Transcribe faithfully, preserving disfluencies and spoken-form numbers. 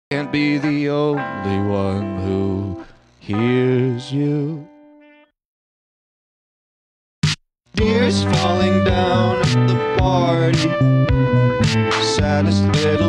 can't be the only one who hears you. Tears falling down at the party, saddest little